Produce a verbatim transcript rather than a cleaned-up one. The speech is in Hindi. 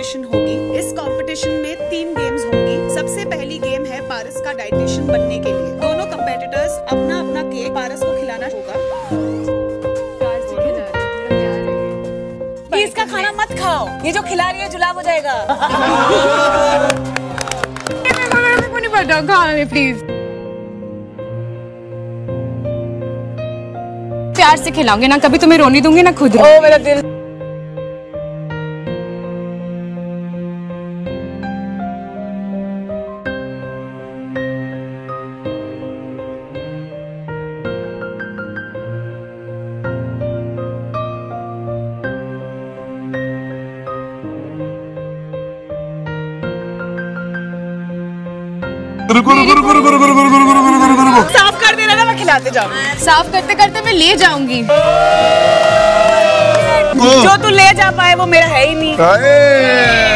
कंपटीशन होगी। इस कंपटीशन में तीन गेम्स होंगी। सबसे पहली गेम है पारस का डाइटिशियन बनने के लिए। दोनों कंपेटिटर्स अपना अपना केक पारस को खिलाना होगा। इसका खाना मत खाओ, ये जो खिला रही है जुलाब हो जाएगा। नहीं पता, खाने प्लीज। प्यार से खिलाऊंगी ना, कभी तुम्हें रोने दूंगी ना खुद। ओ मेरा दिल। रुको रुको रुको रुको रुको रुको रुको रुको रुको रुको रुको साफ कर देना ना, मैं खिलाते जाऊँ। साफ करते करते मैं ले जाऊंगी। जो तू ले जा पाए वो मेरा है ही नहीं।